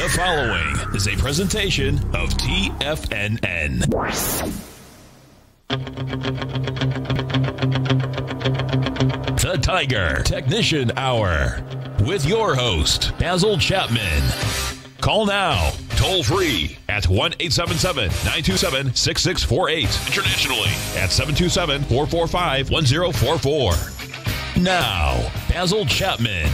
The following is a presentation of TFNN. The Tiger Technician Hour with your host, Basil Chapman. Call now, toll free at 1-877-927-6648. Internationally at 727-445-1044. Now, Basil Chapman.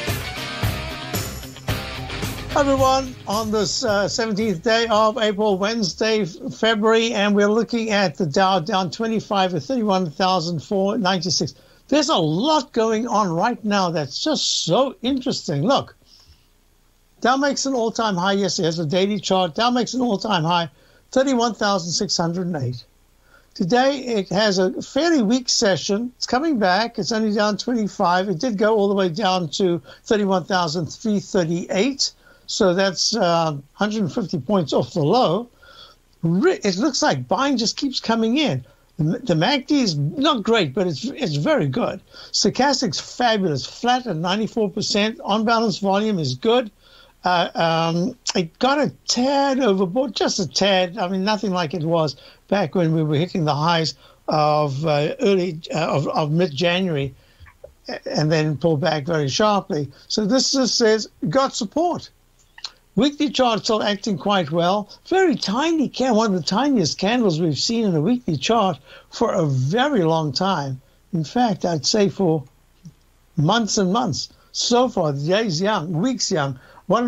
Hi everyone, on this 17th day of April, Wednesday, February, and we're looking at the Dow down 25 at 31,496. There's a lot going on right now that's just so interesting. Look, Dow makes an all-time high yesterday. Here's the daily chart. Dow makes an all-time high, 31,608. Today, it has a fairly weak session. It's coming back. It's only down 25. It did go all the way down to 31,338. So that's 150 points off the low. It looks like buying just keeps coming in. The MACD is not great, but it's very good. Stochastic's fabulous, flat at 94%. On-balance volume is good. It got a tad overbought, just a tad. I mean, nothing like it was back when we were hitting the highs of mid-January, and then pulled back very sharply. So this just says got support. Weekly chart still acting quite well. Very tiny candle, one of the tiniest candles we've seen in a weekly chart for a very long time. In fact, I'd say for months and months. So far, the days young, weeks young.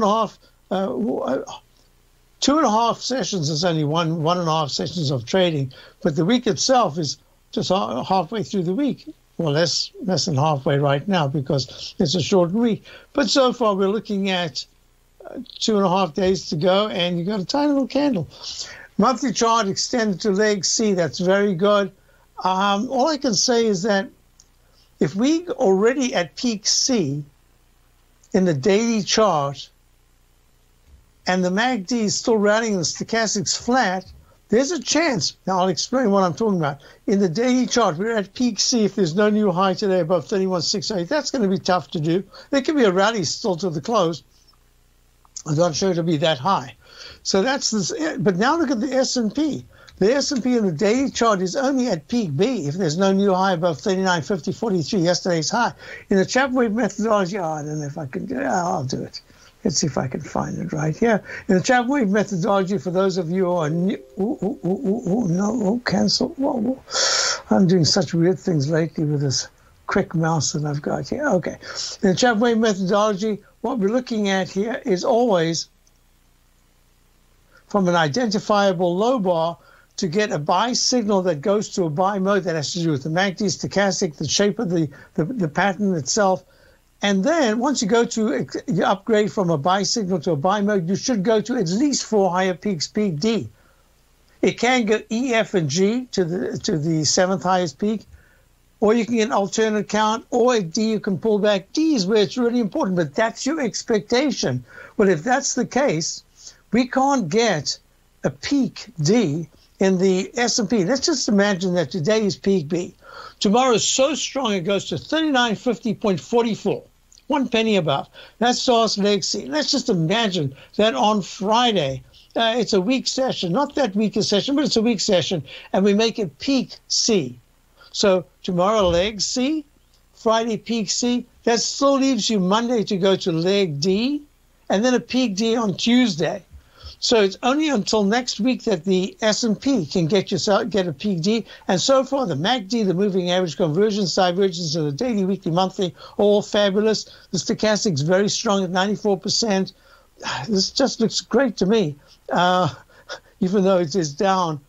2.5 sessions is only one and a half sessions of trading, but the week itself is just halfway through the week. Well, less than halfway right now because it's a short week. But so far, we're looking at 2.5 days to go, and you got a tiny little candle. Monthly chart extended to leg C. That's very good. All I can say is that if we already at peak C in the daily chart, and the MACD is still rallying and the stochastic's flat, there's a chance. Now, I'll explain what I'm talking about. In the daily chart, we're at peak C. If there's no new high today above 31,608, that's going to be tough to do. There could be a rally still to the close. I'm not sure it'll be that high. So that's this. But now look at the S&P. The S&P in the daily chart is only at peak B if there's no new high above 39.50.43, yesterday's high. In the ChapmanWave methodology, I don't know if I can do it. I'll do it. Let's see if I can find it right here. In the ChapmanWave methodology, for those of you who are new, cancel. Whoa. I'm doing such weird things lately with this quick mouse that I've got here. Okay. In the ChapmanWave methodology, what we're looking at here is always from an identifiable low bar to get a buy signal that goes to a buy mode. That has to do with the MACD, stochastic, the shape of the pattern itself. And then once you upgrade from a buy signal to a buy mode, you should go to at least 4 higher peaks, peak D. It can go E, F, and G to the seventh highest peak. Or you can get an alternate count, or at D you can pull back. D is where it's really important, but that's your expectation. Well, if that's the case, we can't get a peak D in the S&P. Let's just imagine that today is peak B. Tomorrow is so strong it goes to 3950.44, 1 penny above. That starts leg C. Let's just imagine that on Friday, it's a weak session, not that weak a session, but it's a weak session, and we make it peak C. So tomorrow leg C, Friday peak C. That still leaves you Monday to go to leg D, and then a peak D on Tuesday. So it's only until next week that the S&P can get a peak D. And so far, the MACD, the moving average, convergence, divergence, and the daily, weekly, monthly, all fabulous. The stochastic's very strong at 94%. This just looks great to me, even though it is down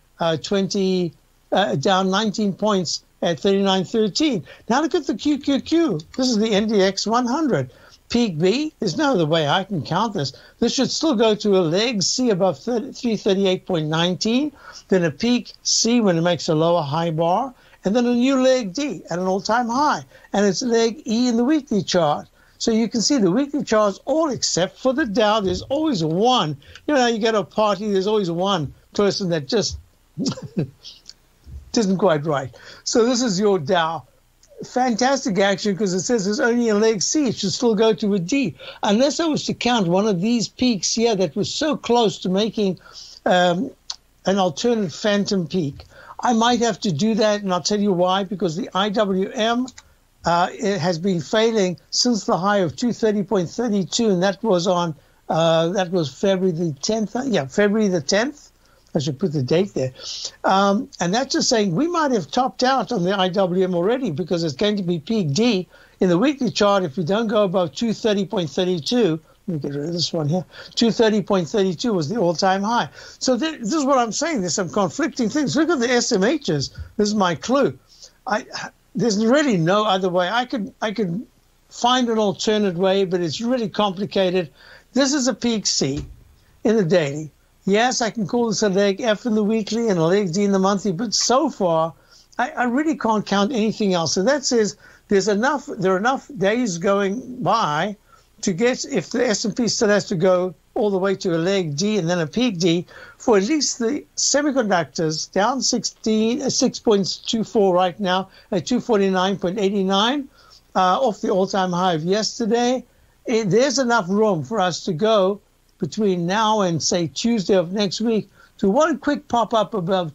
down 19 points at 39.13. Now look at the QQQ. This is the NDX 100. Peak B, there's no other way I can count this. This should still go to a leg C above 338.19, then a peak C when it makes a lower high bar, and then a new leg D at an all-time high. And it's leg E in the weekly chart. So you can see the weekly charts, all except for the Dow. There's always one. You know, you get a party, there's always one person that just isn't quite right. So this is your Dow. fantastic action because it says there's only a leg C. It should still go to a D. Unless I was to count one of these peaks here that was so close to making an alternate phantom peak. I might have to do that, and I'll tell you why, because the IWM it has been failing since the high of 230.32, and that was on February the 10th. Yeah, February the 10th. I should put the date there. And that's just saying we might have topped out on the IWM already because it's going to be peak D. In the weekly chart, if we don't go above 230.32, let me get rid of this one here, 230.32 was the all-time high. So this is what I'm saying. There's some conflicting things. Look at the SMHs. This is my clue. There's really no other way. I could find an alternate way, but it's really complicated. This is a peak C in the daily. Yes, I can call this a leg F in the weekly and a leg D in the monthly, but so far, I really can't count anything else. So that says there are enough days going by to get, if the S&P still has to go all the way to a leg D and then a peak D, for at least the semiconductors down 6.24 right now at 249.89 off the all-time high of yesterday. There's enough room for us to go between now and, say, Tuesday of next week to one quick pop-up above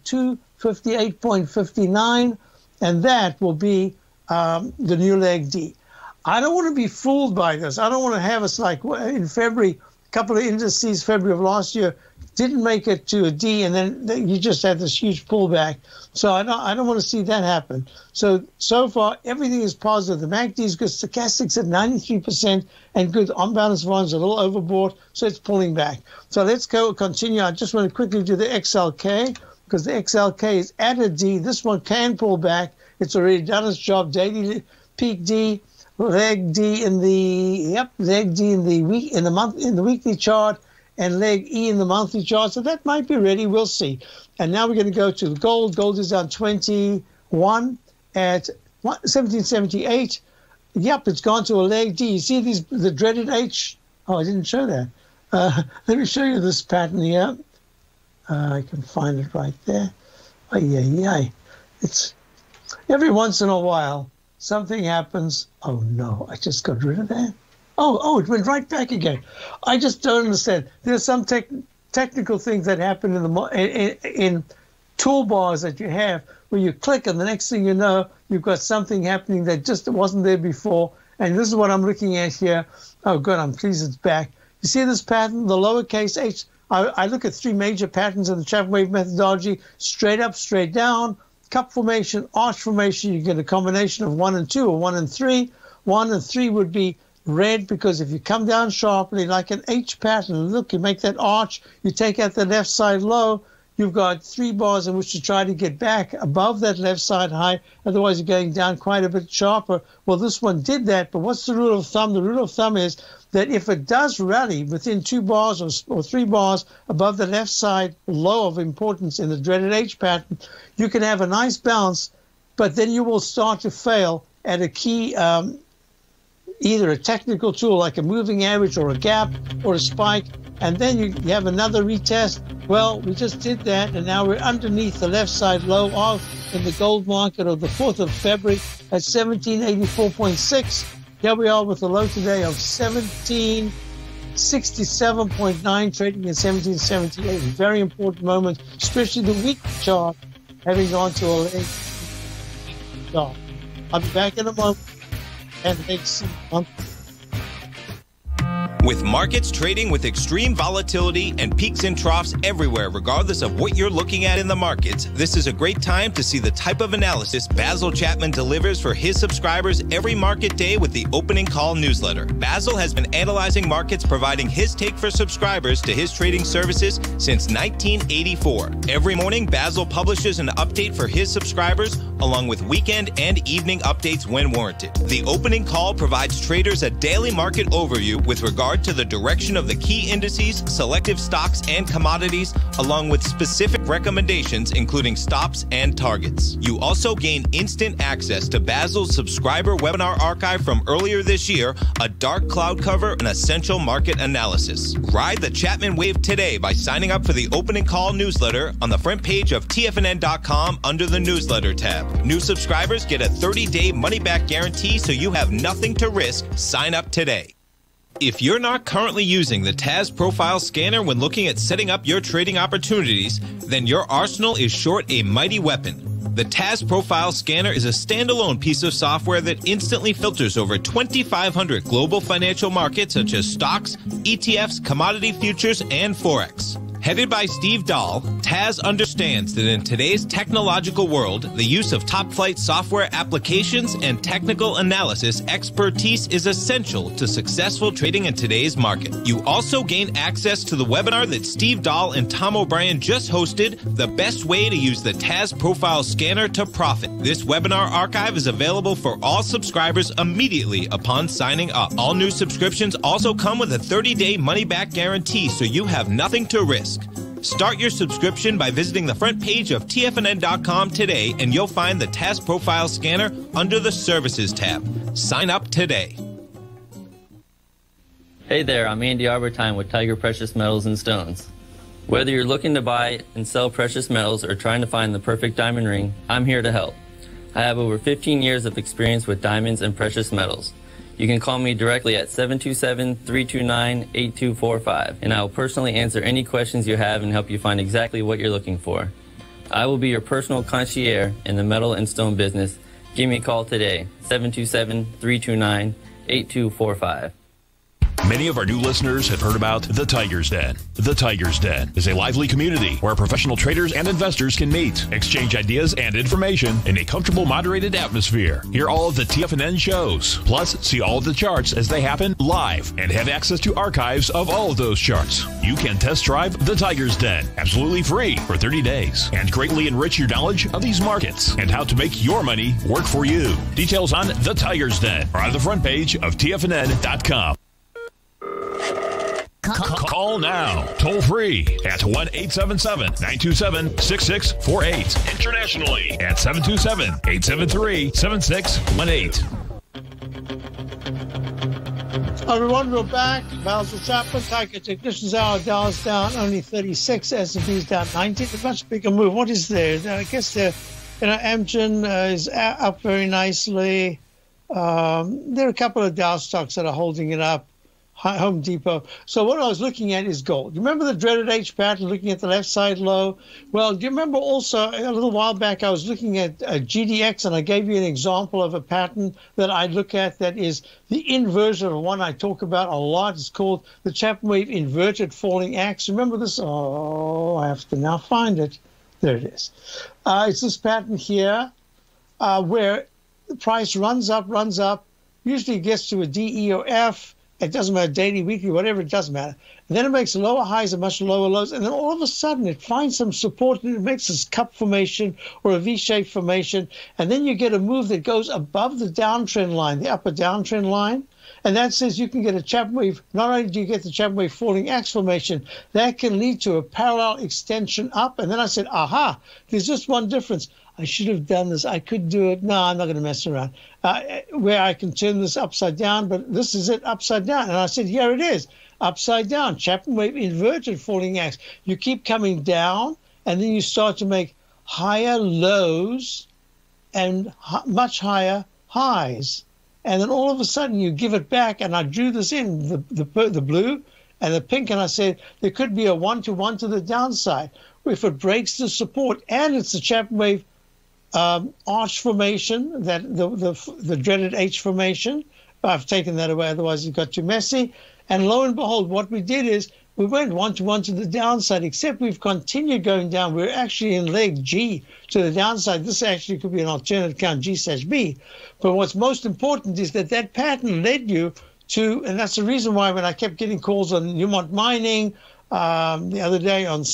258.59, and that will be the new leg D. I don't want to be fooled by this. I don't want to have us like in February, a couple of indices, February of last year, didn't make it to a D, and then you just had this huge pullback. So I don't want to see that happen. So far, everything is positive. The MACD is good. Stochastics at 93%, and good. On-balance bonds a little overbought, so it's pulling back. So let's continue. I just want to quickly do the XLK, because the XLK is at a D. This one can pull back. It's already done its job. Daily peak D, leg D in the weekly chart, and leg E in the monthly chart. So that might be ready. We'll see. And now we're going to go to the gold. Gold is down 21 at 1778. Yep, it's gone to a leg D. You see the dreaded H? Oh, I didn't show that. Let me show you this pattern here. I can find it right there. It's every once in a while something happens. Oh no, I just got rid of that. Oh, it went right back again. I just don't understand. There's some technical things that happen in toolbars that you have where you click and the next thing you know, you've got something happening that just wasn't there before. And this is what I'm looking at here. Oh, good. I'm pleased it's back. You see this pattern, the lowercase h? I look at three major patterns in the ChapmanWave methodology: straight up, straight down, cup formation, arch formation. You get a combination of 1 and 2 or 1 and 3. 1 and 3 would be red, because if you come down sharply like an H pattern, look, you make that arch, you take out the left side low, you've got 3 bars in which to try to get back above that left side high. Otherwise, you're going down quite a bit sharper. Well, this one did that, but what's the rule of thumb? The rule of thumb is that if it does rally within 2 bars or 3 bars above the left side low of importance in the dreaded H pattern, you can have a nice bounce, but then you will start to fail at a key either a technical tool like a moving average or a gap or a spike, and then you have another retest. Well, we just did that, and now we're underneath the left side low in the gold market of the 4th of February at 1784.6. Here we are with a low today of 1767.9, trading at 1778. A very important moment, especially the weekly chart having gone to a leg. I'll be back in a moment. And with markets trading with extreme volatility and peaks and troughs everywhere, regardless of what you're looking at in the markets, this is a great time to see the type of analysis Basil Chapman delivers for his subscribers every market day with the Opening Call newsletter. Basil has been analyzing markets, providing his take for subscribers to his trading services since 1984. Every morning, Basil publishes an update for his subscribers, along with weekend and evening updates when warranted. The Opening Call provides traders a daily market overview with regard regard to the direction of the key indices, selective stocks, and commodities, along with specific recommendations, including stops and targets. You also gain instant access to Basil's subscriber webinar archive from earlier this year, a dark cloud cover, and essential market analysis. Ride the Chapman Wave today by signing up for the opening call newsletter on the front page of TFNN.com under the newsletter tab. New subscribers get a 30-day money-back guarantee, so you have nothing to risk. Sign up today. If you're not currently using the TAS Profile Scanner when looking at setting up your trading opportunities, then your arsenal is short a mighty weapon. The TAS Profile Scanner is a standalone piece of software that instantly filters over 2,500 global financial markets such as stocks, ETFs, commodity futures, and Forex. Headed by Steve Dahl, TAS understands that in today's technological world, the use of top-flight software applications and technical analysis expertise is essential to successful trading in today's market. You also gain access to the webinar that Steve Dahl and Tom O'Brien just hosted, The Best Way to Use the TAS Profile Scanner to Profit. This webinar archive is available for all subscribers immediately upon signing up. All new subscriptions also come with a 30-day money-back guarantee, so you have nothing to risk. Start your subscription by visiting the front page of TFNN.com today, and you'll find the TAS Profile Scanner under the Services tab. Sign up today. Hey there, I'm Andy Arbertine with Tiger Precious Metals and Stones. Whether you're looking to buy and sell precious metals or trying to find the perfect diamond ring, I'm here to help. I have over 15 years of experience with diamonds and precious metals. You can call me directly at 727-329-8245, and I will personally answer any questions you have and help you find exactly what you're looking for. I will be your personal concierge in the metal and stone business. Give me a call today, 727-329-8245. Many of our new listeners have heard about The Tiger's Den. The Tiger's Den is a lively community where professional traders and investors can meet, exchange ideas and information in a comfortable, moderated atmosphere. Hear all of the TFNN shows, plus see all of the charts as they happen live and have access to archives of all of those charts. You can test drive The Tiger's Den absolutely free for 30 days and greatly enrich your knowledge of these markets and how to make your money work for you. Details on The Tiger's Den are on the front page of TFNN.com. Call now, toll free at 1-877-927-6648. Internationally at 727-873-7618. Everyone, we're back. Basil Chapman, Tiger Technicians Hour. Dow's down only 36. S&P's down 19. A much bigger move. What is there? I guess Amgen is up very nicely. There are a couple of Dow stocks that are holding it up. Home Depot. So what I was looking at is gold. You remember the dreaded H pattern, looking at the left side low? Well, do you remember also a little while back I was looking at GDX, and I gave you an example of a pattern that I look at that is the inversion of one I talk about a lot. It's called the ChapmanWave inverted falling axe. Remember this? Oh, I have to now find it. There it is. It's this pattern here where the price runs up, usually gets to a D, E, or F. It doesn't matter, daily, weekly, whatever, it doesn't matter. And then it makes lower highs and much lower lows. And then all of a sudden it finds some support and it makes this cup formation or a V-shaped formation. And then you get a move that goes above the downtrend line, the upper downtrend line. And that says you can get a ChapmanWave. Not only do you get the ChapmanWave falling axe formation, that can lead to a parallel extension up. And then I said, aha, there's just one difference. I should have done this. I could do it. No, I'm not going to mess around. Where I can turn this upside down, but this is it upside down. And I said, here it is, upside down. ChapmanWave inverted falling axe. You keep coming down, and then you start to make higher lows and much higher highs. And then all of a sudden you give it back, and I drew this in, the blue and the pink, and I said there could be a 1-to-1 to the downside. If it breaks the support, and it's the ChapmanWave arch formation, that the dreaded H formation. I've taken that away, otherwise it got too messy. And lo and behold, what we did is we went 1-to-1 to the downside, except we've continued going down. We're actually in leg G to the downside. This actually could be an alternate count, G/B. But what's most important is that pattern led you to, and that's the reason why when I kept getting calls on Newmont Mining the other day on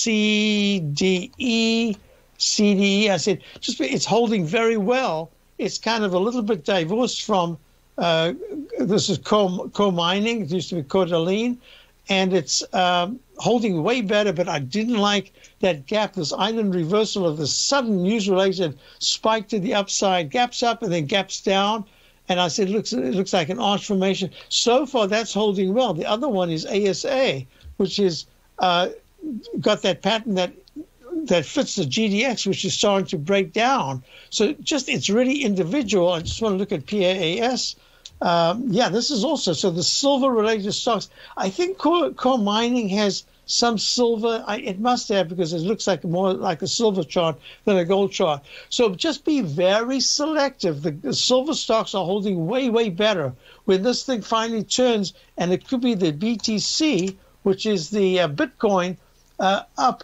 CDE, I said, it's holding very well. It's kind of a little bit divorced from This is core mining. It used to be Coeur and it's holding way better, but I didn't like that gap, this island reversal of the sudden news-related spike to the upside, gaps up and then gaps down. And I said, it looks like an arch formation. So far, that's holding well. The other one is ASA, which is got that pattern that fits the GDX, which is starting to break down. So it's really individual. I just want to look at PAAS. This is also, so the silver-related stocks. I think core mining has some silver. It must have, because it looks like more like a silver chart than a gold chart. So just be very selective. The silver stocks are holding way, way better. When this thing finally turns, and it could be the BTC, which is the Bitcoin, up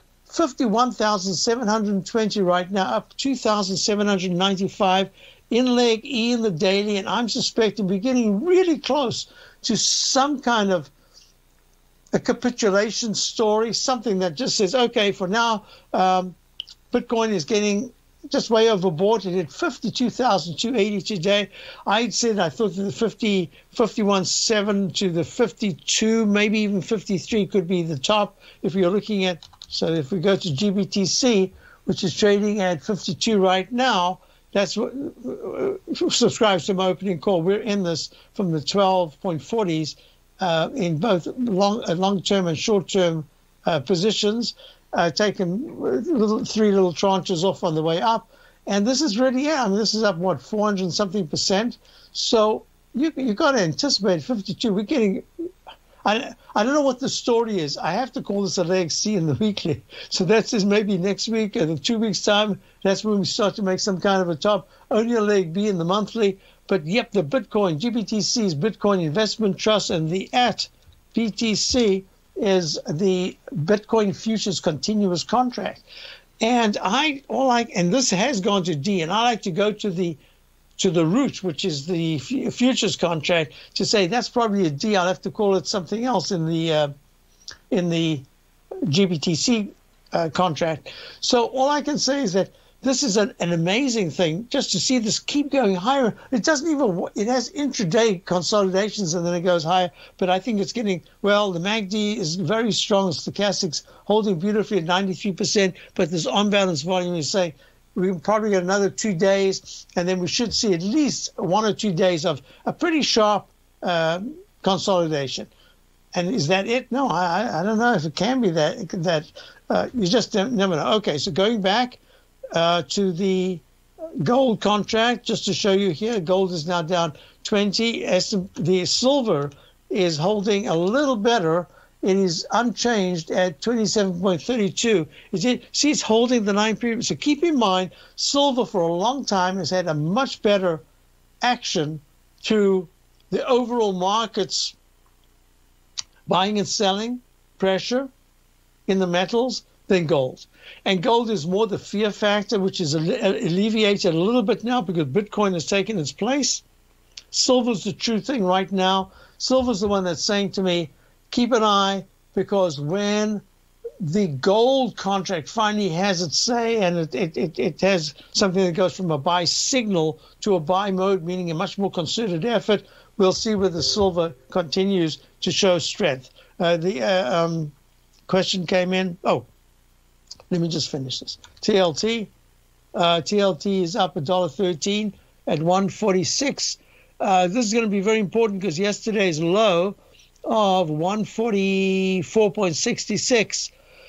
51,720 right now, up 2,795 in leg E in the daily, and I'm suspecting we're getting really close to some kind of a capitulation story, something that just says, okay, for now, Bitcoin is getting just way overbought. It hit 52,280 today. I said I thought that the 51.7 to the 52, maybe even 53 could be the top if you're looking at, so if we go to GBTC, which is trading at 52 right now, that's what subscribes to my opening call. We're in this from the 12.40s in both long-term and short-term positions, taken three little tranches off on the way up. And this is really, this is up, 400 and something percent. So you got to anticipate 52. We're getting, I don't know what the story is. I have to call this a leg C in the weekly. So that's maybe next week or in 2 weeks' time. That's when we start to make some kind of a top. Only a leg B in the monthly. But yep, the Bitcoin, GBTC's Bitcoin Investment Trust, and the at BTC is the Bitcoin Futures Continuous Contract. And and this has gone to D, and I like to go to the root, which is the futures contract, to say that's probably a D. I'll have to call it something else in the GBTC contract. So all I can say is that this is an amazing thing, just to see this keep going higher. It has intraday consolidations and then it goes higher, but I think it's getting, the MACD is very strong. Stochastics holding beautifully at 93%, but this on-balance volume is saying we'll probably get another 2 days, and then we should see at least 1 or 2 days of a pretty sharp consolidation. And is that it? No, I don't know if it can be that. You just never know. Okay, so going back to the gold contract, just to show you here, gold is now down 20. The silver is holding a little better. It is unchanged at 27.32. See, it's holding the 9 period. So keep in mind, silver for a long time has had a much better action to the overall market's buying and selling pressure in the metals than gold. And gold is more the fear factor, which is alleviated a little bit now because Bitcoin has taken its place. Silver's the true thing right now. Silver's the one that's saying to me, keep an eye, because when the gold contract finally has its say, and it has something that goes from a buy signal to a buy mode, meaning a much more concerted effort, we'll see whether silver continues to show strength. The question came in. Oh, let me just finish this. TLT. TLT is up $1.13 at 146. This is going to be very important because yesterday's low of 144.66.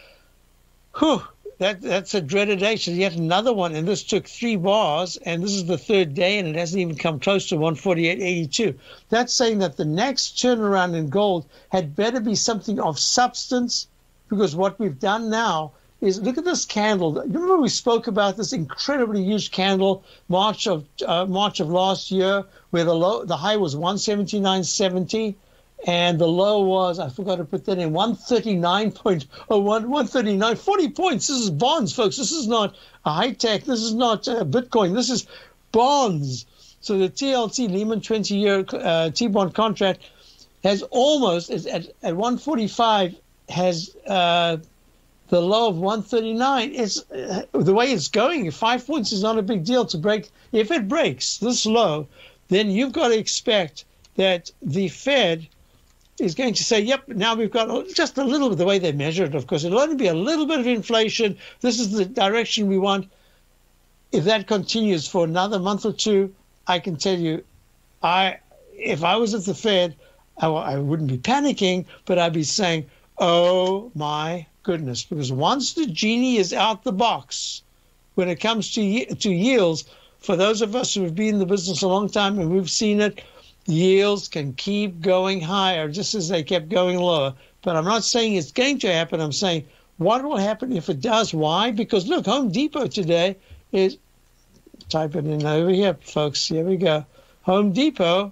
That's a dreaded action. Yet another one, and this took 3 bars, and this is the third day, and it hasn't even come close to 148.82. That's saying that the next turnaround in gold had better be something of substance, because what we've done now is, look at this candle. You remember we spoke about this incredibly huge candle March of last year, where the high was 179.70. And the low was, I forgot to put that in, 139.01, 139, 40 points. This is bonds, folks. This is not a high tech. This is not Bitcoin. This is bonds. So the TLT, Lehman 20-year T-bond contract, has almost, at 145, has the low of 139. It's the way it's going. 5 points is not a big deal to break. If it breaks this low, then you've got to expect that the Fed is going to say, yep, now we've got just a little bit, the way they measure it, of course, it'll only be a little bit of inflation. This is the direction we want. If that continues for another month or two, I can tell you, if I was at the Fed, I wouldn't be panicking, but I'd be saying, oh my goodness, because once the genie is out the box, when it comes to yields, for those of us who have been in the business a long time and we've seen it, yields can keep going higher just as they kept going lower. But I'm not saying it's going to happen. I'm saying what will happen if it does. Why? Because look, Home Depot today is, type it in over here, folks. Here we go. Home Depot,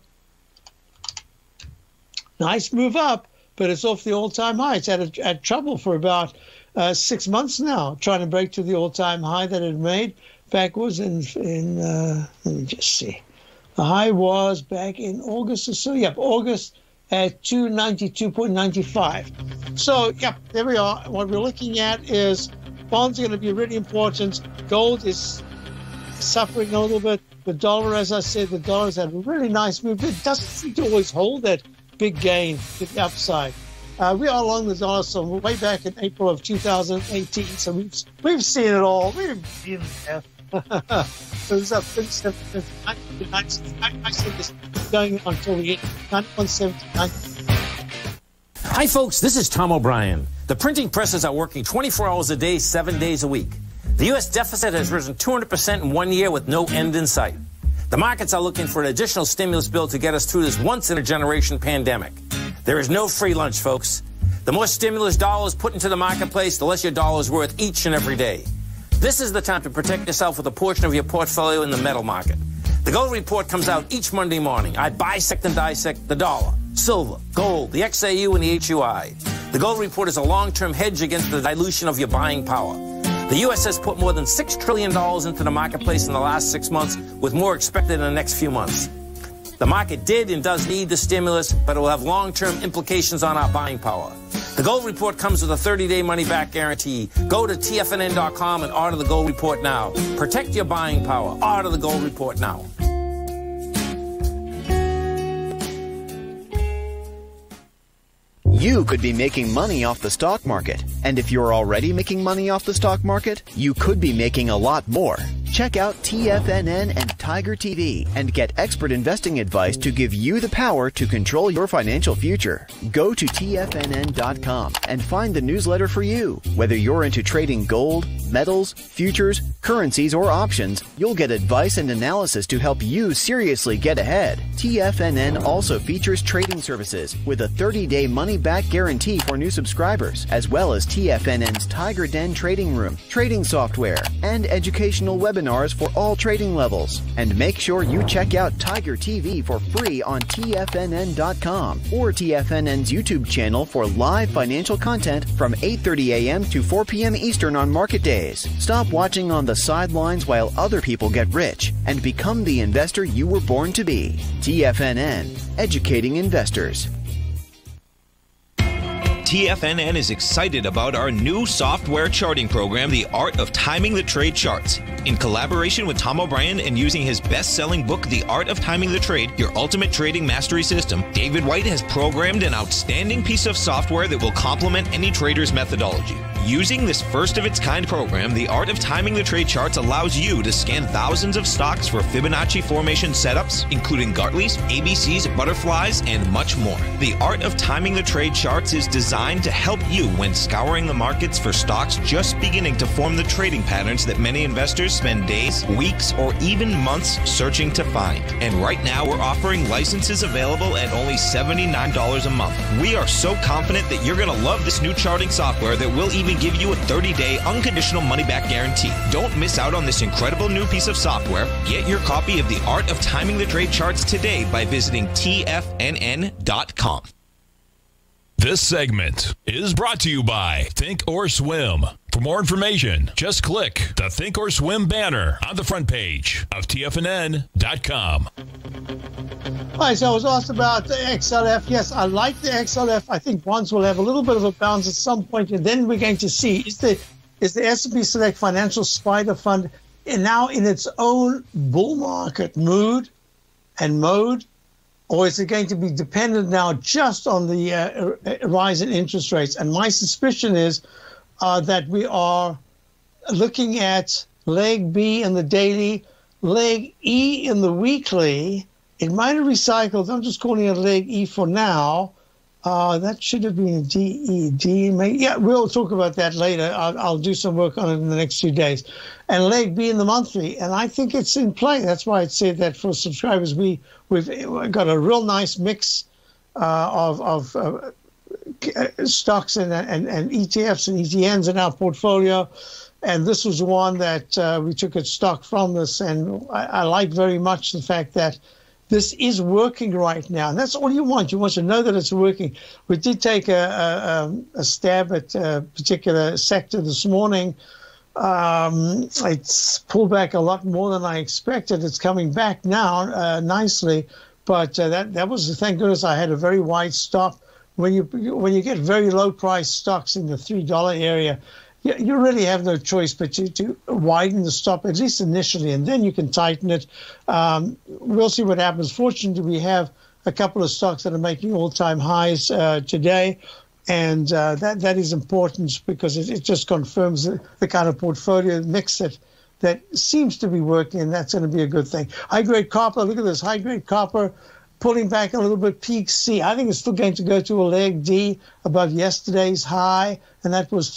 nice move up, but it's off the all-time high. It's had trouble for about 6 months now, trying to break to the all-time high that it made. Back was in let me just see. The high was back in August or so. Yep, August at 292.95. So, yep, there we are. What we're looking at is bonds are going to be really important. Gold is suffering a little bit. The dollar, as I said, the dollar's had a really nice move. It doesn't seem to always hold that big gain to the upside. We are along the dollar, so we're way back in April of 2018. So we've seen it all. We've been there. It was up 37. I said this going on until we hit 91.79. Hi, folks. This is Tom O'Brien. The printing presses are working 24 hours a day, 7 days a week. The U.S. deficit has risen 200% in 1 year with no end in sight. The markets are looking for an additional stimulus bill to get us through this once-in-a-generation pandemic. There is no free lunch, folks. The more stimulus dollars put into the marketplace, the less your dollar is worth each and every day. This is the time to protect yourself with a portion of your portfolio in the metal market. The Gold Report comes out each Monday morning. I bisect and dissect the dollar, silver, gold, the XAU, and the HUI. The Gold Report is a long-term hedge against the dilution of your buying power. The U.S. has put more than $6 trillion into the marketplace in the last 6 months, with more expected in the next few months. The market did and does need the stimulus, but it will have long-term implications on our buying power. The Gold Report comes with a 30-day money-back guarantee. Go to TFNN.com and order the Gold Report now. Protect your buying power. Order the Gold Report now. You could be making money off the stock market. And if you're already making money off the stock market, you could be making a lot more. Check out TFNN and Tiger TV and get expert investing advice to give you the power to control your financial future. Go to TFNN.com and find the newsletter for you. Whether you're into trading gold, metals, futures, currencies, or options, you'll get advice and analysis to help you seriously get ahead. TFNN also features trading services with a 30-day money-back guarantee for new subscribers, as well as TFNN's Tiger Den trading room, trading software, and educational webinars for all trading levels. And make sure you check out Tiger TV for free on TFNN.com or TFNN's YouTube channel for live financial content from 8:30 a.m. to 4 p.m. Eastern on market days. Stop watching on the sidelines while other people get rich and become the investor you were born to be. TFNN, educating investors. TFNN is excited about our new software charting program, The Art of Timing the Trade Charts. In collaboration with Tom O'Brien and using his best-selling book, The Art of Timing the Trade, Your Ultimate Trading Mastery System, David White has programmed an outstanding piece of software that will complement any trader's methodology. Using this first-of-its-kind program, The Art of Timing the Trade Charts allows you to scan thousands of stocks for Fibonacci formation setups, including Gartley's, ABCs, butterflies, and much more. The Art of Timing the Trade Charts is designed to help you when scouring the markets for stocks just beginning to form the trading patterns that many investors spend days, weeks, or even months searching to find. And right now, we're offering licenses available at only $79 a month. We are so confident that you're going to love this new charting software that will even give you a 30-day unconditional money-back guarantee. Don't miss out on this incredible new piece of software. Get your copy of The Art of Timing the Trade Charts today by visiting TFNN.com. This segment is brought to you by Think or Swim. For more information, just click the Think or Swim banner on the front page of TFNN.com. All right, so I was asked about the XLF. Yes, I like the XLF. I think bonds will have a little bit of a bounce at some point, and then we're going to see is the S&P Select Financial Spider Fund now in its own bull market mood, and mode, or is it going to be dependent now just on the rise in interest rates? And my suspicion is that we are looking at leg B in the daily, leg E in the weekly. It might have recycled. I'm just calling it leg E for now. That should have been a D. Yeah, we'll talk about that later. I'll do some work on it in the next few days. And leg B in the monthly, and I think it's in play. That's why I said that for subscribers, we've got a real nice mix of stocks and ETFs and ETNs in our portfolio. And this was one that we took a stock from this, and I like very much the fact that this is working right now, and that's all you want. You want to know that it's working. We did take a stab at a particular sector this morning. It's pulled back a lot more than I expected. It's coming back now nicely, but that was, thank goodness, I had a very wide stop. When you get very low price stocks in the $3 area, you really have no choice but to widen the stop, at least initially, and then you can tighten it. We'll see what happens. Fortunately, we have a couple of stocks that are making all-time highs today, and that is important because it just confirms the kind of portfolio mix that seems to be working, and that's going to be a good thing. High-grade copper, look at this, high-grade copper pulling back a little bit, peak C. I think it's still going to go to a leg D above yesterday's high, and that was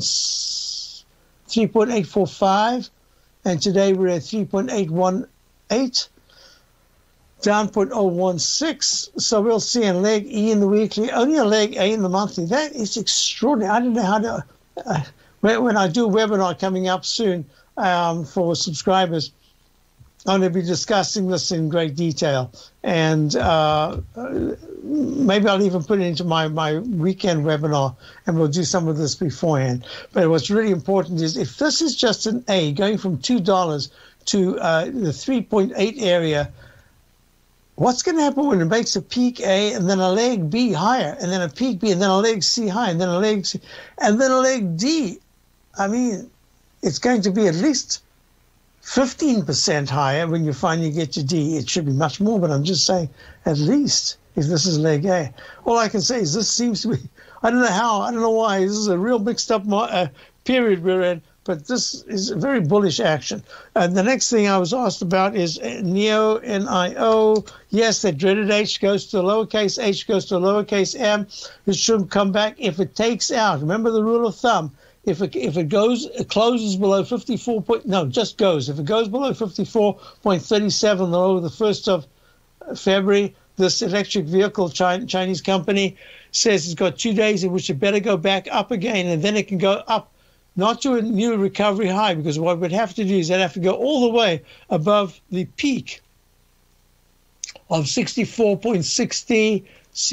3.845, and today we're at 3.818, down 0.016. So we'll see. And leg E in the weekly, only a leg A in the monthly. That is extraordinary. I don't know how to. When I do a webinar coming up soon for subscribers, I'm going to be discussing this in great detail, and maybe I'll even put it into my weekend webinar, and we'll do some of this beforehand. But what's really important is if this is just an A, going from $2 to the 3.8 area, what's going to happen when it makes a peak A and then a leg B higher, and then a peak B, and then a leg C higher, and then a leg C, and then a leg D? I mean, it's going to be at least 15% higher when you finally get to D. It should be much more, but I'm just saying at least if this is leg A. All I can say is this seems to be, I don't know how, I don't know why, this is a real mixed up period we're in, but this is a very bullish action. And the next thing I was asked about is NEO, N-I-O. Yes, that dreaded H goes to a lowercase, H goes to a lowercase m. It should come back if it takes out. Remember the rule of thumb. If it closes below 54 point, no, just goes. If it goes below 54.37 over the 1st of February, this electric vehicle Chinese company says it's got 2 days in which it better go back up again, and then it can go up, not to a new recovery high, because what we'd have to do is they'd have to go all the way above the peak of 64.60,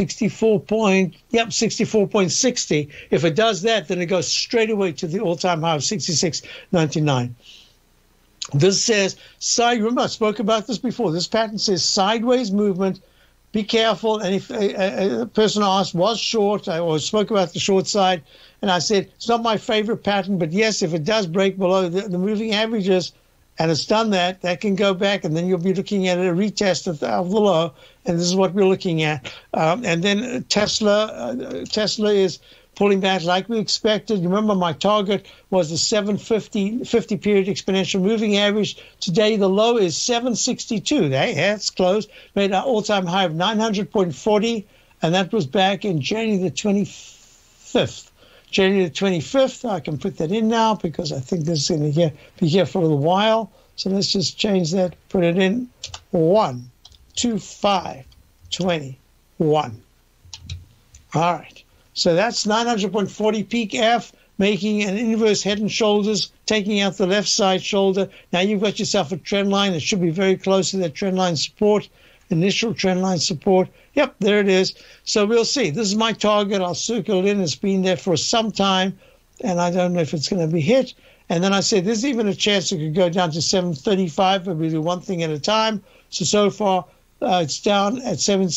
64.60. If it does that, then it goes straight away to the all-time high of 66.99. This says, remember I spoke about this before, this pattern says sideways movement, be careful. And if a person asked, was short, I spoke about the short side, and I said, it's not my favorite pattern, but yes, if it does break below the moving averages, and it's done that can go back, and then you'll be looking at a retest of the low, and this is what we're looking at. And then Tesla is pulling back like we expected. Remember, my target was the 50-period exponential moving average. Today, the low is 762. That's close. Made an all-time high of 900.40, and that was back in January the 25th. January the 25th, I can put that in now because I think this is going to be here for a little while. So let's just change that, put it in 12521. All right. So that's 900.40 peak F, making an inverse head and shoulders, taking out the left side shoulder. Now you've got yourself a trend line that should be very close to that trend line support, initial trend line support. Yep, there it is. So we'll see. This is my target. I'll circle it in. It's been there for some time, and I don't know if it's going to be hit. And then I said there's even a chance it could go down to 735, but we do one thing at a time. So far, it's down at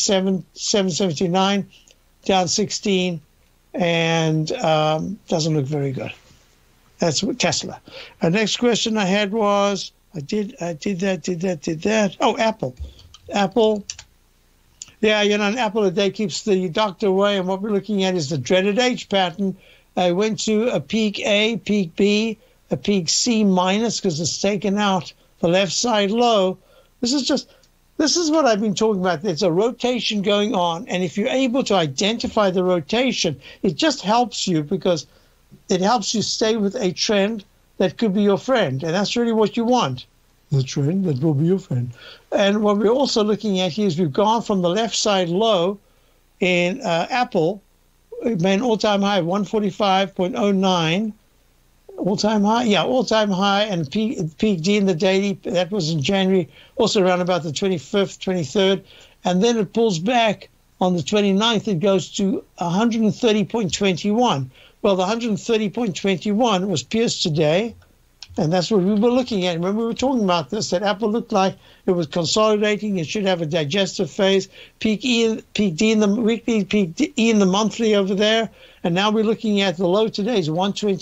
779, down 16, and doesn't look very good. That's Tesla. The next question I had was, I did that. Oh, Apple. Apple. Yeah, an apple a day keeps the doctor away, and what we're looking at is the dreaded H pattern. I went to a peak A, peak B, a peak C minus because it's taken out the left side low. This is what I've been talking about. There's a rotation going on, and if you're able to identify the rotation, it just helps you because it helps you stay with a trend that could be your friend, and that's really what you want. The trend that will be your friend. And what we're also looking at here is we've gone from the left side low in Apple. It made an all-time high of 145.09. All-time high? Yeah, all-time high, and peak D in the daily. That was in January, also around about the 25th, 23rd. And then it pulls back on the 29th. It goes to 130.21. Well, the 130.21 was pierced today. And that's what we were looking at. When we were talking about this, that Apple looked like it was consolidating. It should have a digestive phase. Peak D in the weekly, peak E in the monthly over there. And now we're looking at the low today is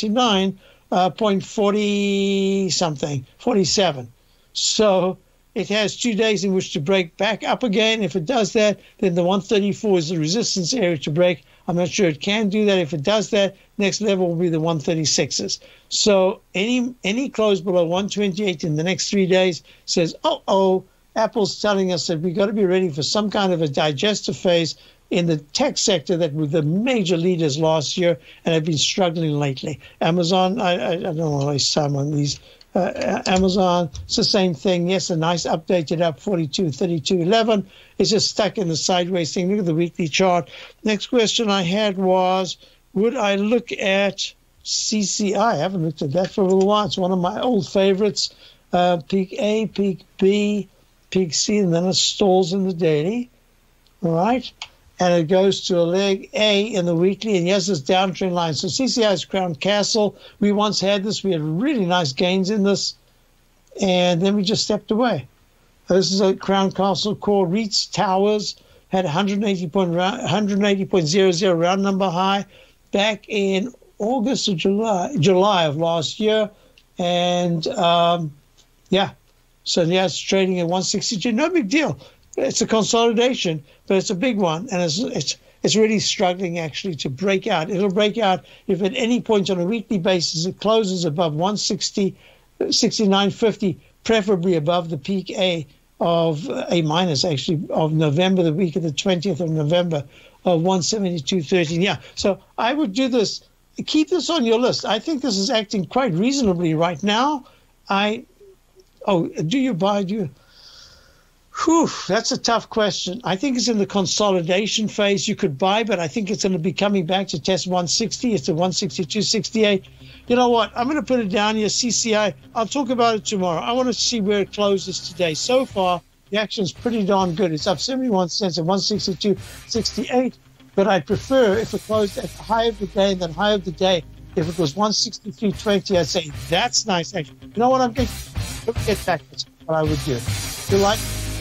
129.40 something, 47. So it has 2 days in which to break back up again. If it does that, then the 134 is the resistance area to break. I'm not sure it can do that. If it does that, next level will be the 136s. So any close below 128 in the next 3 days says, Apple's telling us that we've got to be ready for some kind of a digestive phase in the tech sector that were the major leaders last year and have been struggling lately. Amazon, I don't want to waste time on these. Amazon, it's the same thing. Yes, a nice updated up 42, 32, 11. It's just stuck in the sideways thing. Look at the weekly chart. Next question I had was, would I look at CCI? I haven't looked at that for a little while. It's one of my old favorites. Peak A, peak B, peak C, and then it stalls in the daily. All right? And it goes to a leg A in the weekly, and yes, this downtrend line. So CCI is Crown Castle. We once had this. We had really nice gains in this, and then we just stepped away. This is a Crown Castle core. REITs Towers had 180.00 round number high back in August or July of last year. And, so now it's trading at 162. No big deal. It's a consolidation, but it's a big one, and it's really struggling actually to break out. It'll break out if at any point on a weekly basis it closes above 160, 69.50, preferably above the peak A of A minus actually of November, the week of the 20th of November of 172.13. Yeah, so I would do this. Keep this on your list. I think this is acting quite reasonably right now. Do you buy? Do you? Whew, that's a tough question. I think it's in the consolidation phase. You could buy, but I think it's going to be coming back to test 160. It's at 162.68. You know what? I'm going to put it down here, CCI. I'll talk about it tomorrow. I want to see where it closes today. So far, the action's pretty darn good. It's up 71 cents at 162.68. But I'd prefer if it closed at the high of the day and then high of the day. If it was 163.20, I'd say that's nice action. You know what I'm getting? Let me get back. That's what I would do. You like?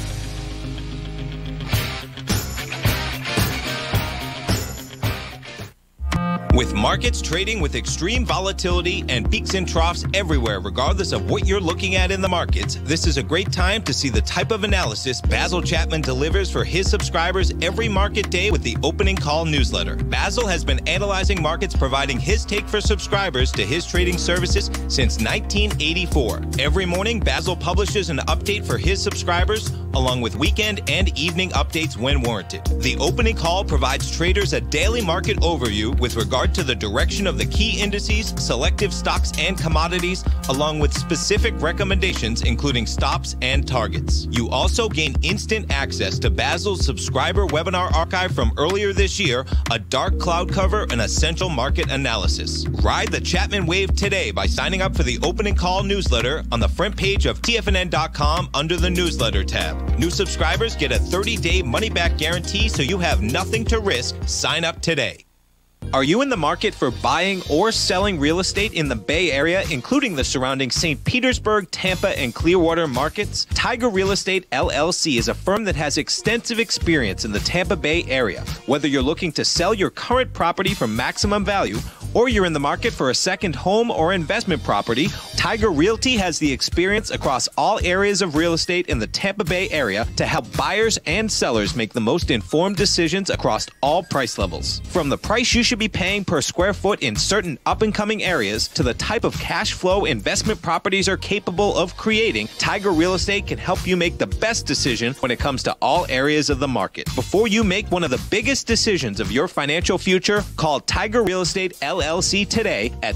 With markets trading with extreme volatility and peaks and troughs everywhere, regardless of what you're looking at in the markets, this is a great time to see the type of analysis Basil Chapman delivers for his subscribers every market day with the Opening Call newsletter. Basil has been analyzing markets, providing his take for subscribers to his trading services since 1984. Every morning, Basil publishes an update for his subscribers, along with weekend and evening updates when warranted. The Opening Call provides traders a daily market overview with regard to the direction of the key indices, selective stocks and commodities, along with specific recommendations including stops and targets. You also gain instant access to Basil's subscriber webinar archive from earlier this year, a dark cloud cover, and essential market analysis. Ride the Chapman wave today by signing up for the Opening Call newsletter on the front page of TFNN.com under the newsletter tab. New subscribers get a 30-day money-back guarantee, so you have nothing to risk. Sign up today. Are you in the market for buying or selling real estate in the Bay Area, including the surrounding St. Petersburg, Tampa, and Clearwater markets? Tiger Real Estate LLC is a firm that has extensive experience in the Tampa Bay area. Whether you're looking to sell your current property for maximum value or you're in the market for a second home or investment property, Tiger Realty has the experience across all areas of real estate in the Tampa Bay area to help buyers and sellers make the most informed decisions across all price levels. From the price you should be paying per square foot in certain up-and-coming areas to the type of cash flow investment properties are capable of creating, Tiger Real Estate can help you make the best decision when it comes to all areas of the market. Before you make one of the biggest decisions of your financial future, call Tiger Real Estate LLC today at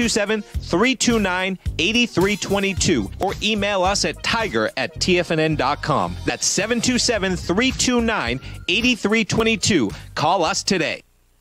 727-329-8322 or email us at tiger@tfnn.com. That's 727-329-8322. Call us today.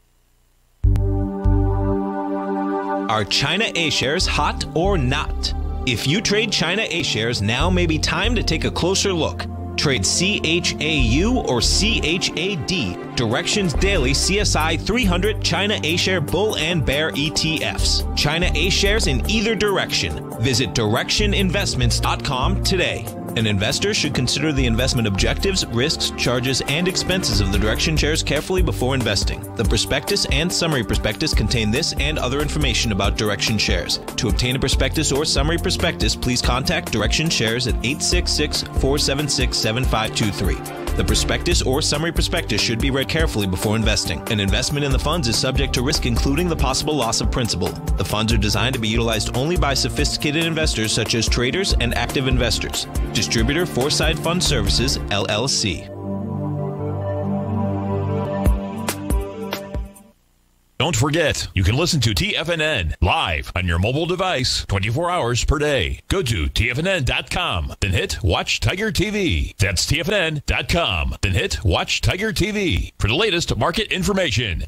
Are China A shares hot or not? If you trade China A shares, now may be time to take a closer look. Trade CHAU or CHAD, Directions Daily CSI 300 China A-Share Bull and Bear ETFs. China A-Shares in either direction. Visit directioninvestments.com today. An investor should consider the investment objectives, risks, charges, and expenses of the Direction shares carefully before investing. The prospectus and summary prospectus contain this and other information about Direction shares. To obtain a prospectus or summary prospectus, please contact Direction shares at 866-476-7523. The prospectus or summary prospectus should be read carefully before investing. An investment in the funds is subject to risk, including the possible loss of principal. The funds are designed to be utilized only by sophisticated investors such as traders and active investors. Distributor Foreside Fund Services, LLC. Don't forget, you can listen to TFNN live on your mobile device 24 hours per day. Go to TFNN.com, then hit Watch Tiger TV. That's TFNN.com, then hit Watch Tiger TV for the latest market information.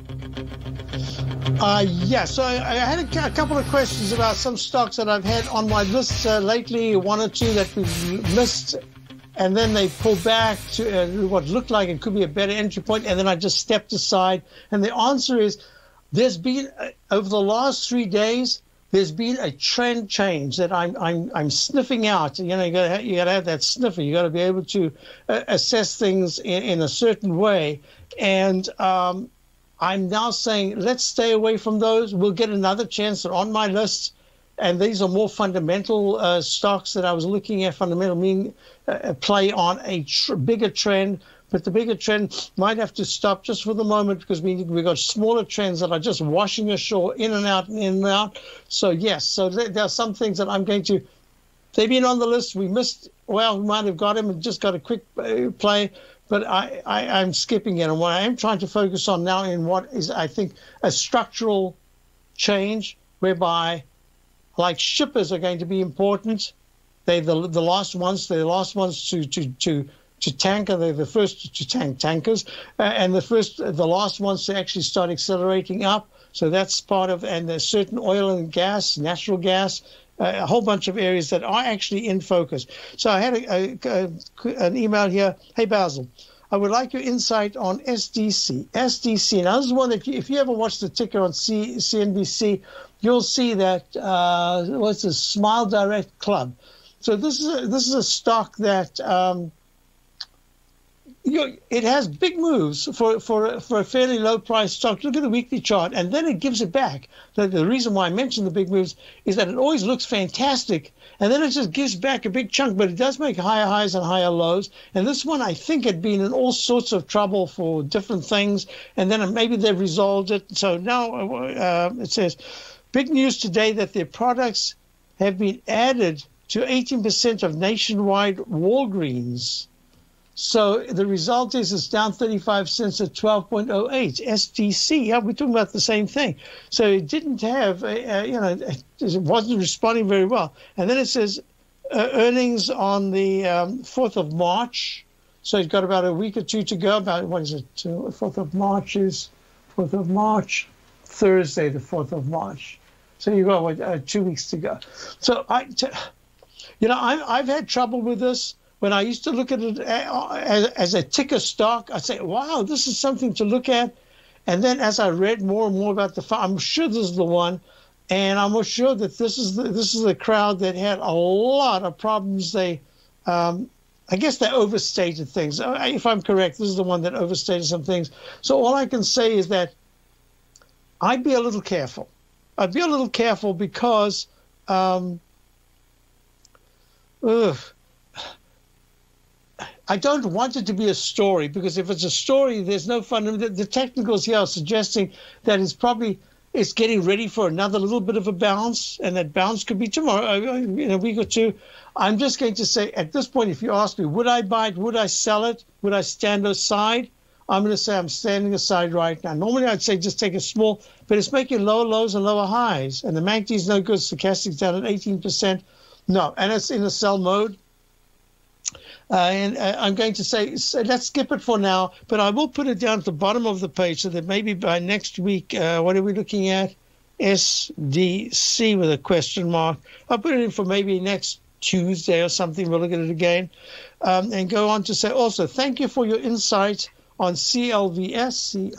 So I had a couple of questions about some stocks that I've had on my list lately, one or two that we've missed, and then they pulled back to what looked like it could be a better entry point, and then I just stepped aside. And the answer is there's been, over the last 3 days, there's been a trend change that I'm sniffing out. You know, you gotta have that sniffer. You got to be able to assess things in a certain way. And I'm now saying, let's stay away from those. We'll get another chance. They're on my list. And these are more fundamental stocks that I was looking at, fundamental meaning play on a bigger trend. But the bigger trend might have to stop just for the moment because we've got smaller trends that are just washing ashore, in and out and in and out. So, yes, so there are some things that I'm going to, they've been on the list. We missed, well, we might have got them and just got a quick play. But I'm skipping it. And what I am trying to focus on now in what is, I think, a structural change whereby, like, shippers are going to be important. They're the last ones. They're the last ones to tanker. They're the first to tank tankers, and the last ones to actually start accelerating up. So that's part of, and there's certain oil and gas, natural gas, a whole bunch of areas that are actually in focus. So I had an email here. Hey, Basil, I would like your insight on SDC. SDC. Now, this is one that if you ever watch the ticker on CNBC, you'll see that what's a Smile Direct Club. So this is a stock that it has big moves for a fairly low price stock. Look at the weekly chart, and then it gives it back. The reason why I mentioned the big moves is that it always looks fantastic, and then it just gives back a big chunk, but it does make higher highs and higher lows. And this one, I think, had been in all sorts of trouble for different things, and then maybe they've resolved it. So now it says, big news today that their products have been added to 18% of nationwide Walgreens. So the result is it's down 35 cents at 12.08. SDC, yeah, we're talking about the same thing. So it didn't have, it wasn't responding very well. And then it says earnings on the 4th of March. So it's got about a week or two to go. About, what is it? 4th of March, Thursday, the 4th of March. So you've got 2 weeks to go. So I've had trouble with this. When I used to look at it as a ticker stock, I'd say, wow, this is something to look at. And then as I read more and more about I'm sure this is the one. And I'm sure that this is the crowd that had a lot of problems. I guess they overstated things. If I'm correct, this is the one that overstated some things. So all I can say is that I'd be a little careful. I'd be a little careful because I don't want it to be a story, because if it's a story, there's no fun. The technicals here are suggesting that it's getting ready for another little bit of a bounce, and that bounce could be tomorrow, in a week or two. I'm just going to say, at this point, if you ask me, would I buy it? Would I sell it? Would I stand aside? I'm going to say I'm standing aside right now. Normally, I'd say just take a small, but it's making lower lows and lower highs, and the MACD is no good. Stochastic's down at 18%. No, and it's in a sell mode. And I'm going to say, let's skip it for now, but I will put it down at the bottom of the page so that maybe by next week, what are we looking at? SDC with a question mark. I'll put it in for maybe next Tuesday or something. We'll look at it again. And go on to say also, thank you for your insight on CLVS.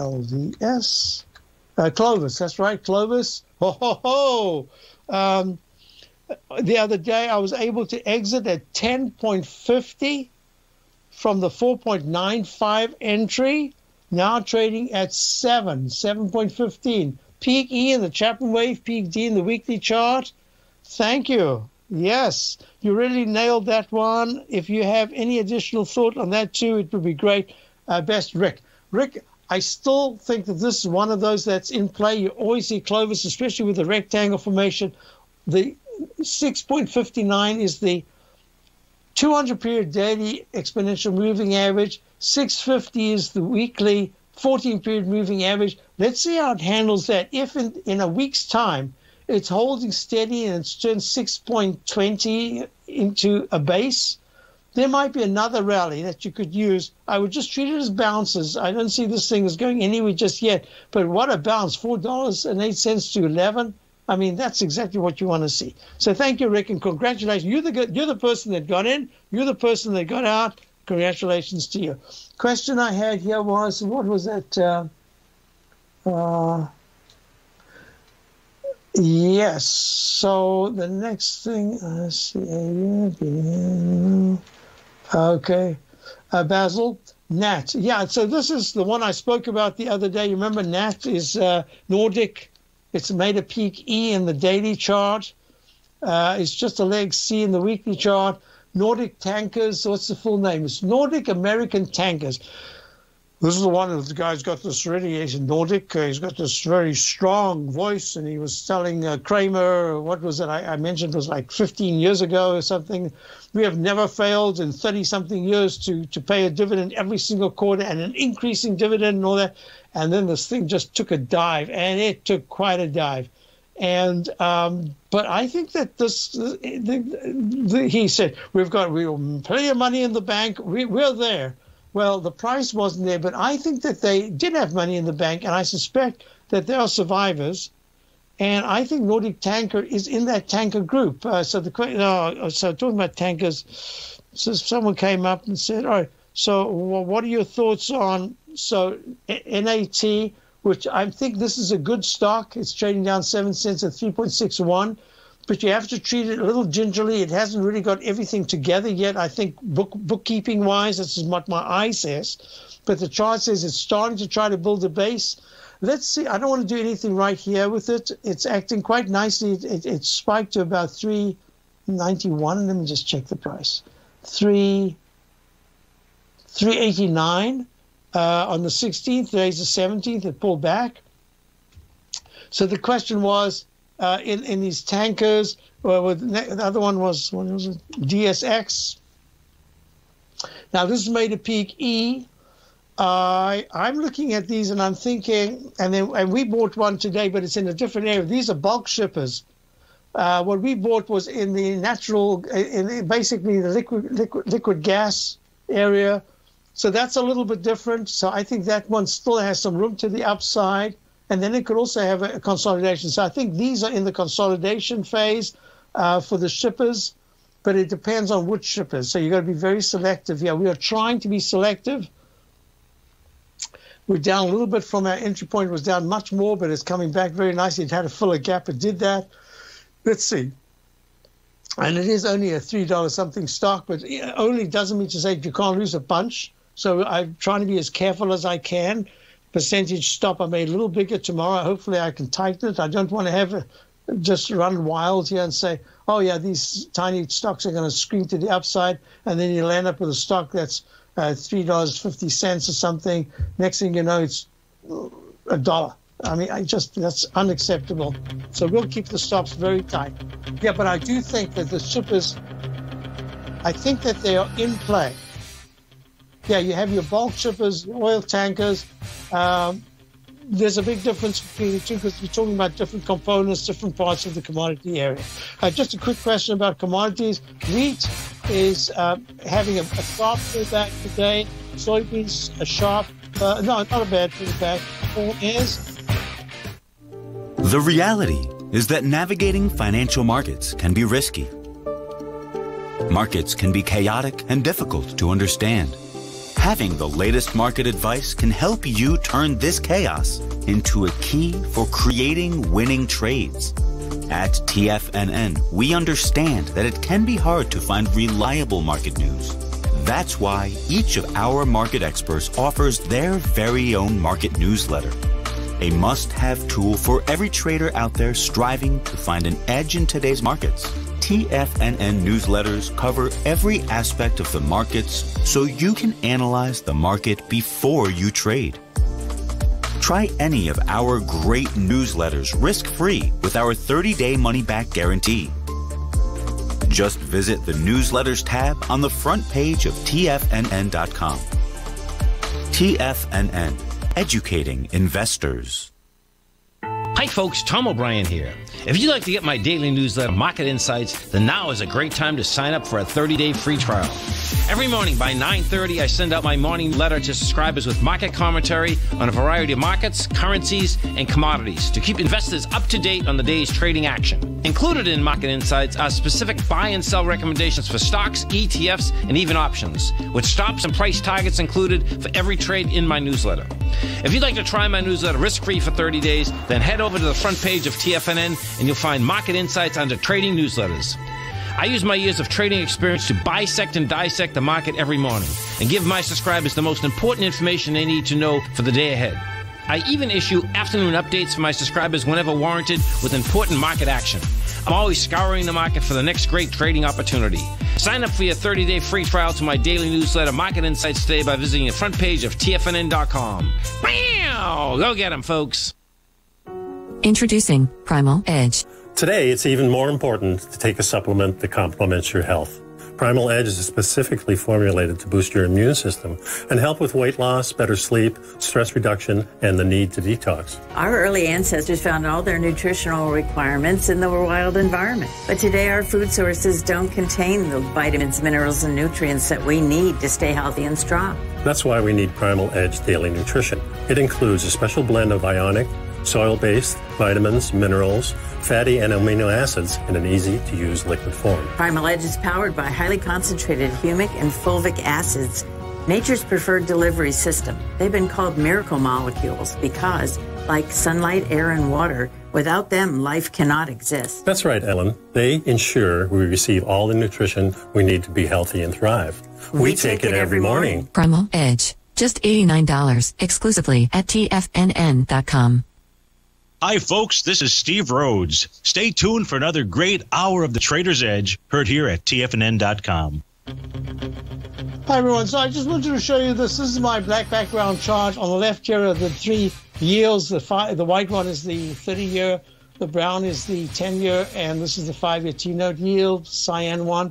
Clovis, that's right, Clovis. Ho, ho, ho. The other day, I was able to exit at 10.50 from the 4.95 entry, now trading at 7.15. Peak E in the ChapmanWave, peak D in the weekly chart. Thank you. Yes, you really nailed that one. If you have any additional thought on that too, it would be great. Best Rick. Rick, I still think that this is one of those that's in play. You always see Clovis, especially with the rectangle formation. The 6.59 is the 200-period daily exponential moving average. 650 is the weekly 14-period moving average. Let's see how it handles that. If in a week's time it's holding steady and it's turned 6.20 into a base, there might be another rally that you could use. I would just treat it as bounces. I don't see this thing as going anywhere just yet. But what a bounce, $4.08 to 11. I mean, that's exactly what you want to see. So thank you, Rick, and congratulations. You're the person that got in. You're the person that got out. Congratulations to you. Question I had here was, what was that? Yes. So the next thing, okay. Basil, NAT. Yeah, so this is the one I spoke about the other day. You remember NAT is Nordic. It's made a peak E in the daily chart. It's just a leg C in the weekly chart. Nordic Tankers, what's the full name? It's Nordic American Tankers. This is the one that the guy's got this really, he's Nordic. He's got this very strong voice, and he was telling Kramer, what was it I mentioned, it was like 15 years ago or something. We have never failed in 30-something years to pay a dividend every single quarter, and an increasing dividend and all that. And then this thing just took a dive, and it took quite a dive. And but I think that he said, we have plenty of money in the bank. We're there. Well, the price wasn't there, but I think that they did have money in the bank, and I suspect that there are survivors. And I think Nordic Tanker is in that tanker group. So talking about tankers, so someone came up and said, all right, so what are your thoughts on NAT, which I think this is a good stock. It's trading down 7 cents at 3.61. But you have to treat it a little gingerly. It hasn't really got everything together yet, I think, bookkeeping-wise. This is what my eye says. But the chart says it's starting to try to build a base. Let's see. I don't want to do anything right here with it. It's acting quite nicely. It spiked to about 391. Let me just check the price. 389 on the 16th. Today's the 17th. It pulled back. So the question was, in these tankers, the other one was, what was it? DSX. Now, this made a peak E. I'm looking at these and I'm thinking, and we bought one today, but it's in a different area. These are bulk shippers. What we bought was in the basically the liquid gas area. So that's a little bit different. So I think that one still has some room to the upside. And then it could also have a consolidation. So I think these are in the consolidation phase for the shippers, but it depends on which shippers. So you've got to be very selective here. We are trying to be selective. We're down a little bit from our entry point. It was down much more, but it's coming back very nicely. It had to fill a gap. It did that. Let's see. And it is only a $3 something stock, but only doesn't mean to say you can't lose a bunch. So I'm trying to be as careful as I can. percentage stop I made a little bigger tomorrow. Hopefully I can tighten it. I don't want to have just run wild here and say, oh, yeah, these tiny stocks are going to scream to the upside, and then you'll end up with a stock that's $3.50 or something. Next thing you know, it's $1. I mean, that's unacceptable. So we'll keep the stops very tight. Yeah, but I do think that the shippers, I think that they are in play. Yeah, you have your bulk shippers, oil tankers. There's a big difference between the two because we're talking about different components, different parts of the commodity area. Just a quick question about commodities. Wheat is having a sharp pullback today. Soybeans, a sharp, no, not a bad pullback. Corn is. The reality is that navigating financial markets can be risky. Markets can be chaotic and difficult to understand. Having the latest market advice can help you turn this chaos into a key for creating winning trades. At TFNN, we understand that it can be hard to find reliable market news. That's why each of our market experts offers their very own market newsletter, a must-have tool for every trader out there striving to find an edge in today's markets. TFNN newsletters cover every aspect of the markets so you can analyze the market before you trade. Try any of our great newsletters risk-free with our 30-day money-back guarantee. Just visit the Newsletters tab on the front page of TFNN.com. TFNN, educating investors. Hi folks, Tom O'Brien here. If you'd like to get my daily newsletter, Market Insights, then now is a great time to sign up for a 30-day free trial. Every morning by 9:30, I send out my morning letter to subscribers with market commentary on a variety of markets, currencies, and commodities to keep investors up to date on the day's trading action. Included in Market Insights are specific buy and sell recommendations for stocks, ETFs, and even options, with stops and price targets included for every trade in my newsletter. If you'd like to try my newsletter risk-free for 30 days, then head over to the front page of TFNN and you'll find Market Insights under Trading Newsletters. I use my years of trading experience to bisect and dissect the market every morning and give my subscribers the most important information they need to know for the day ahead. I even issue afternoon updates for my subscribers whenever warranted with important market action. I'm always scouring the market for the next great trading opportunity. Sign up for your 30-day free trial to my daily newsletter, Market Insights, today by visiting the front page of TFNN.com. Wow! Go get them, folks. Introducing Primal Edge. Today, it's even more important to take a supplement that complements your health. Primal Edge is specifically formulated to boost your immune system and help with weight loss, better sleep, stress reduction, and the need to detox. Our early ancestors found all their nutritional requirements in the wild environment. But today, our food sources don't contain the vitamins, minerals, and nutrients that we need to stay healthy and strong. That's why we need Primal Edge Daily Nutrition. It includes a special blend of ionic, soil-based vitamins, minerals, fatty and amino acids in an easy-to-use liquid form. Primal Edge is powered by highly concentrated humic and fulvic acids, nature's preferred delivery system. They've been called miracle molecules because, like sunlight, air, and water, without them, life cannot exist. That's right, Ellen. They ensure we receive all the nutrition we need to be healthy and thrive. We take it every morning. Primal Edge, just $89, exclusively at TFNN.com. Hi, folks. This is Steve Rhodes. Stay tuned for another great hour of the Trader's Edge, heard here at TFNN.com. Hi, everyone. So I just wanted to show you this. This is my black background chart. On the left here are the three yields. The white one is the 30-year, the brown is the 10-year, and this is the 5-year T-note yield, cyan one.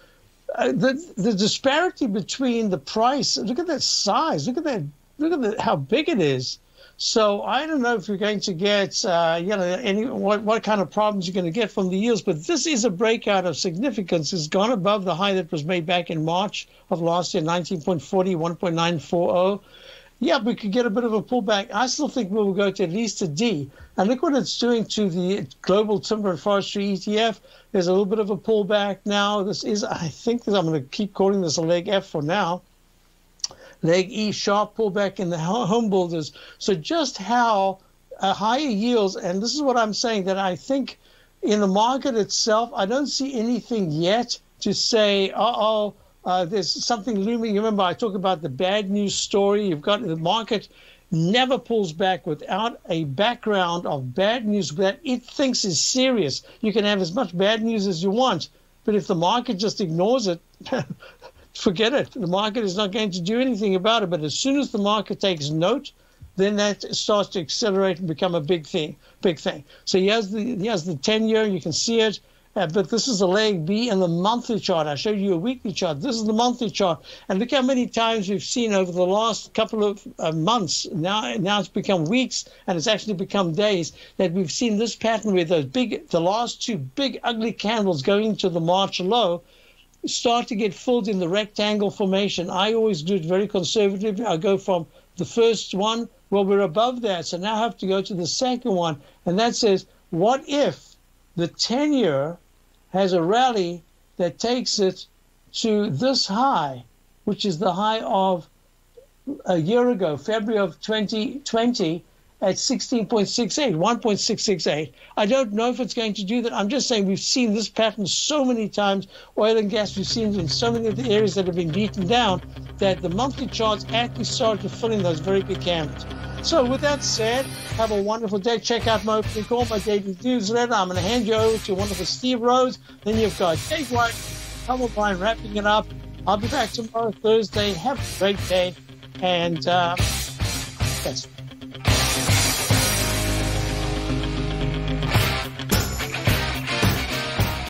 The disparity between the price, look at that size. Look at how big it is. So I don't know if you're going to get, what kind of problems you're going to get from the yields, but this is a breakout of significance. It's gone above the high that was made back in March of last year, 19.40, 1.940. Yeah, we could get a bit of a pullback. I still think we will go to at least a D. And look what it's doing to the global timber and forestry ETF. There's a little bit of a pullback now. This is, I think, I'm going to keep calling this a leg F for now. Leg E, sharp pullback in the home builders. So just how higher yields, and this is what I'm saying, that I think in the market itself, I don't see anything yet to say, there's something looming. You remember I talked about the bad news story. You've got the market never pulls back without a background of bad news that it thinks is serious. You can have as much bad news as you want, but if the market just ignores it, forget it. The market is not going to do anything about it. But as soon as the market takes note, then that starts to accelerate and become a big thing. So he has the 10-year. You can see it. But this is a leg B in the monthly chart. I showed you a weekly chart. This is the monthly chart. And look how many times we've seen over the last couple of months. Now it's become weeks, and it's actually become days, that we've seen this pattern with the last two big ugly candles going to the March low start to get filled in the rectangle formation. I always do it very conservatively. I go from the first one, well, we're above that. So now I have to go to the second one. And that says, what if the 10-year has a rally that takes it to this high, which is the high of a year ago, February of 2020, at 16.68, 1.668. I don't know if it's going to do that. I'm just saying we've seen this pattern so many times. Oil and gas, we've seen it in so many of the areas that have been beaten down, that the monthly charts actually started to fill in those very big candles. So with that said, have a wonderful day. Check out my opening call, my daily newsletter. I'm going to hand you over to wonderful Steve Rhodes. Then you've got Dave White, Tom O'Brien wrapping it up. I'll be back tomorrow, Thursday. Have a great day. And that's